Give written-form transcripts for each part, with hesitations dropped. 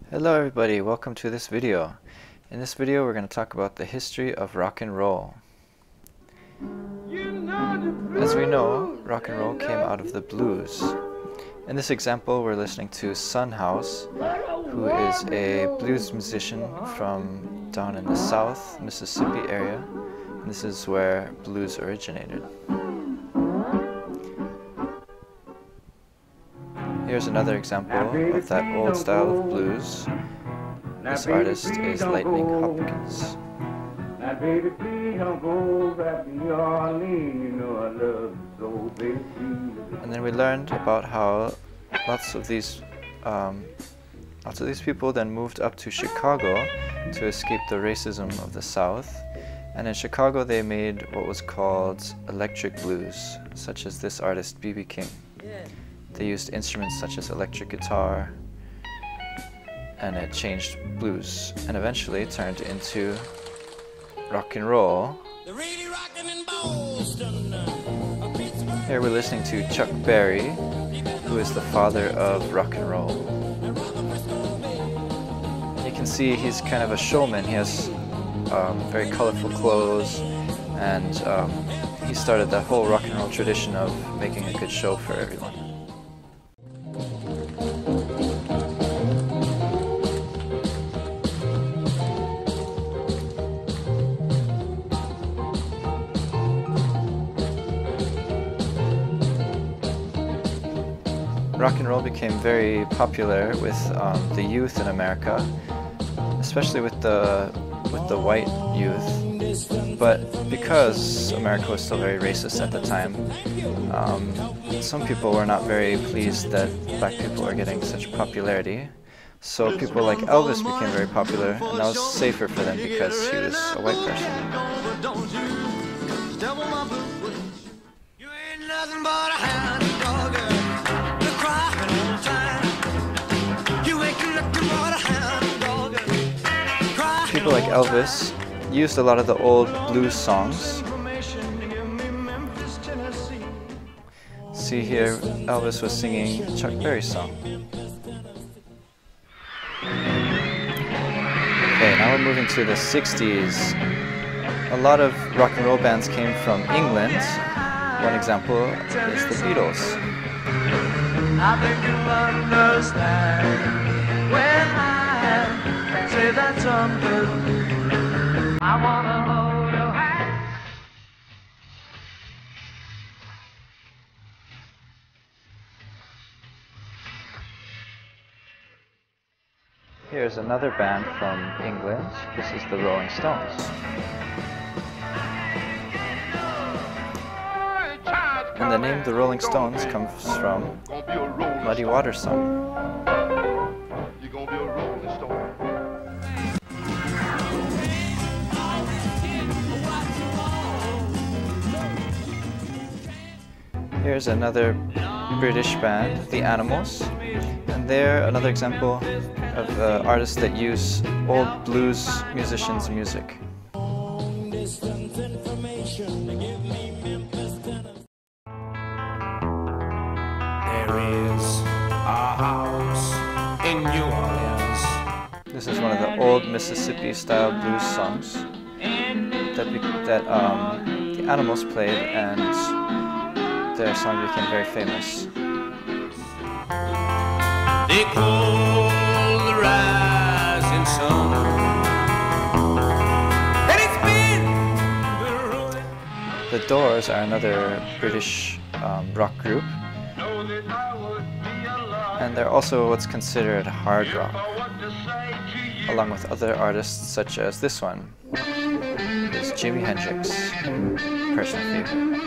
Hello everybody, welcome to this video. In this video we're going to talk about the history of rock and roll. As we know, rock and roll came out of the blues. In this example we're listening to Son House, who is a blues musician from down in the South Mississippi area, and this is where blues originated. Here's another example of that old style of blues. This artist is Lightning Hopkins. And then we learned about how lots of these people then moved up to Chicago to escape the racism of the South. And in Chicago they made what was called electric blues, such as this artist B.B. King. They used instruments such as electric guitar, and it changed blues, and eventually turned into rock and roll. Here we're listening to Chuck Berry, who is the father of rock and roll. You can see he's kind of a showman. He has very colorful clothes, and he started the whole rock and roll tradition of making a good show for everyone. Rock and roll became very popular with the youth in America, especially with the white youth. But because America was still very racist at the time, some people were not very pleased that black people were getting such popularity. So people like Elvis became very popular, and that was safer for them because he was a white person. People like Elvis used a lot of the old blues songs. See here, Elvis was singing Chuck Berry's song. Okay, now we're moving to the 60s. A lot of rock and roll bands came from England. One example is the Beatles. I think you'll understand when I say that something. I wanna hold your hand. Here's another band from England. This is the Rolling Stones. And the name the Rolling Stones comes from Muddy Waters song. Here's another British band, The Animals, and they're another example of artists that use old blues musicians' music. In New Orleans. This is one of the old Mississippi-style blues songs that the Animals played, and their song became very famous. They call the rising sun, and it's been the Doors are another British rock group. And they're also what's considered hard rock, along with other artists such as this one. Is Jimi Hendrix, personal favorite.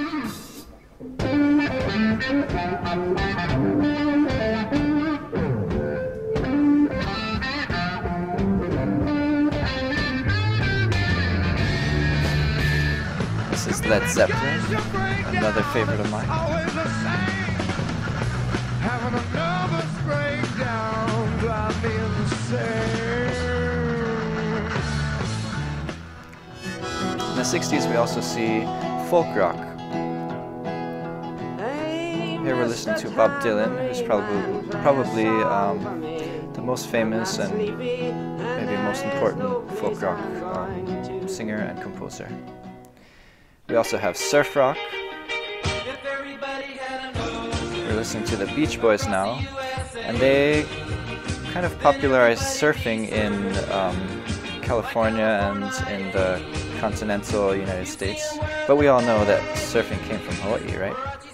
This is Led Zeppelin, another favorite of mine. In the 60s we also see folk rock. Here we're listening to Bob Dylan, who's probably the most famous and maybe most important folk rock singer and composer. We also have surf rock. We're listening to the Beach Boys now, and they kind of popularized surfing in California and in the continental United States. But we all know that surfing came from Hawaii, right?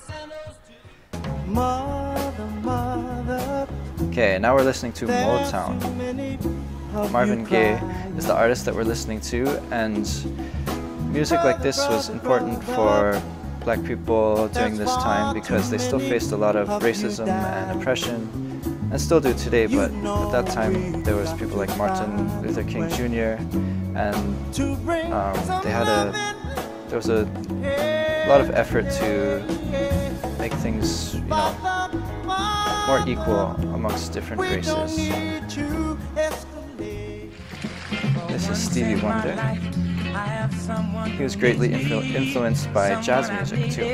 Okay, now we're listening to Motown. Marvin Gaye is the artist that we're listening to, and music like this was important for black people during this time because they still faced a lot of racism and oppression, and still do today, but at that time there was people like Martin Luther King Jr. and there was a lot of effort to make things, more equal amongst different races. This is Stevie Wonder. He was greatly influenced by jazz music too.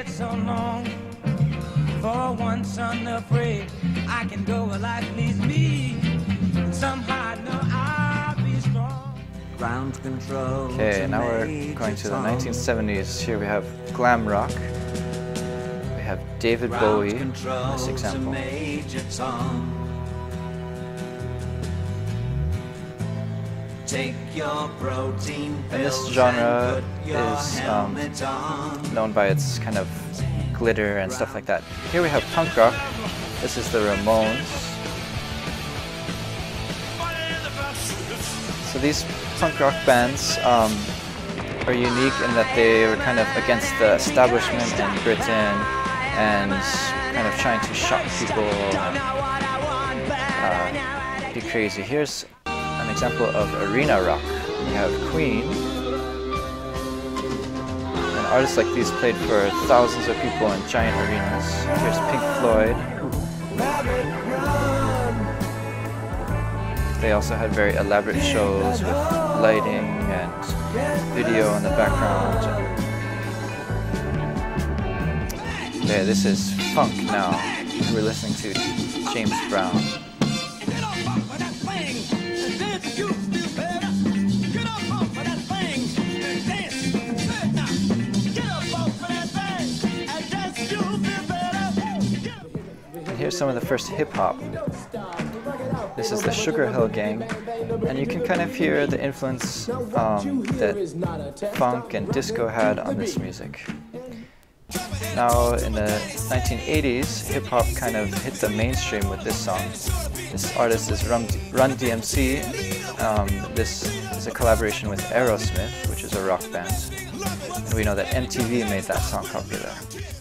For once unafraid, I can go where life leads me. Somehow I know I'll be strong. Ground control. Okay, now we're going to the 1970s. Here we have glam rock. We have David Bowie in this example. And this genre is known by its kind of glitter and stuff like that. Here we have punk rock. This is the Ramones. So these punk rock bands are unique in that they were kind of against the establishment in Britain and kind of trying to shock people and be crazy. Here's an example of arena rock. We have Queen. Artists like these played for thousands of people in giant arenas. Here's Pink Floyd. They also had very elaborate shows with lighting and video in the background. Okay, this is funk now. We're listening to James Brown. Here's some of the first hip-hop. This is the Sugar Hill Gang, and you can kind of hear the influence that funk and disco had on this music. Now in the 1980s, hip-hop kind of hit the mainstream with this song. This artist is Run DMC. This is a collaboration with Aerosmith, which is a rock band. And we know that MTV made that song popular.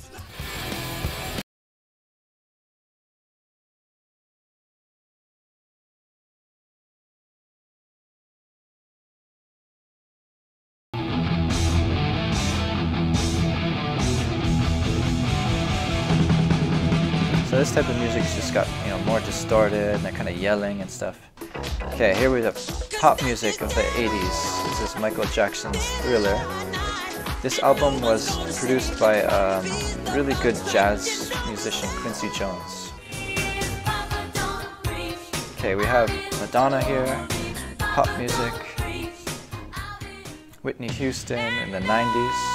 So this type of music's just got, more distorted and they're kind of yelling and stuff. Okay, here we have pop music of the 80s. This is Michael Jackson's Thriller. This album was produced by a really good jazz musician, Quincy Jones. Okay, we have Madonna here, pop music, Whitney Houston in the 90s.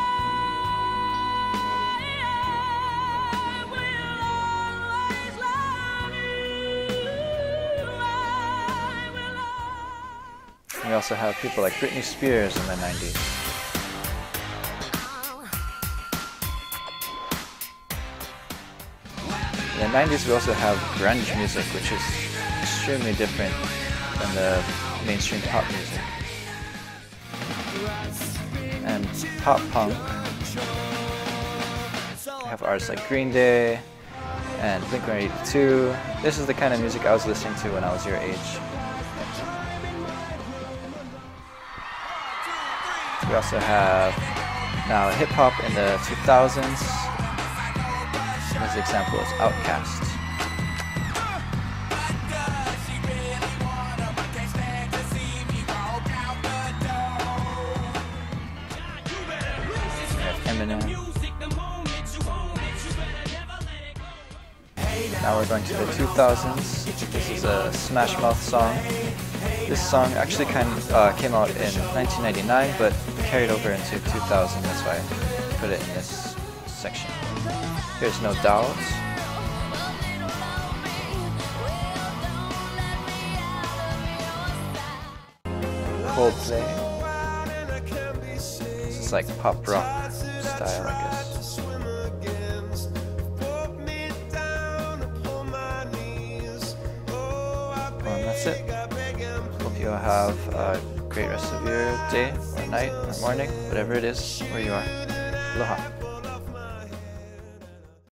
We also have people like Britney Spears in the 90s. In the 90s we also have grunge music, which is extremely different than the mainstream pop music. And pop punk. We have artists like Green Day and Blink-182. This is the kind of music I was listening to when I was your age. We also have now hip-hop in the 2000s. This example is Outkast. We have Eminem. Now we're going to the 2000s. This is is a Smash Mouth song. This song actually came out in 1999, but carried over into 2000. That's why I put it in this section. Here's No Doubt. Coldplay. It's like pop rock style, I guess. Well, and that's it. Hope you have a great rest of your day, or night, or morning, whatever it is where you are. Aloha.